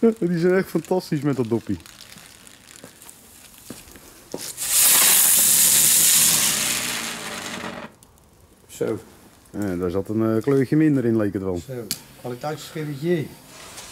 Die zijn echt fantastisch met dat doppie. Zo. Daar zat een kleurtje minder in, leek het wel. Zo. Kwaliteitsverschilletje.